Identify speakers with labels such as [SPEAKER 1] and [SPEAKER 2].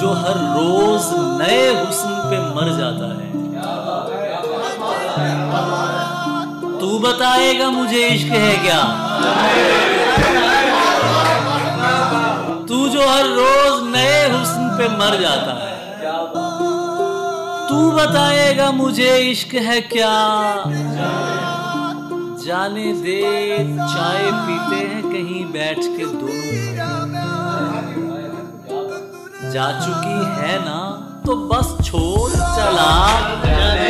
[SPEAKER 1] जो हर रोज नए हुस्न पे मर जाता है। तू बताएगा मुझे इश्क है क्या? तू जो हर रोज नए हुस्न पे मर जाता है। तू बताएगा मुझे इश्क है क्या? जाने दे चाय पीते हैं कहीं बैठ के दोनों। जा चुकी है ना तो बस छोड़ चला।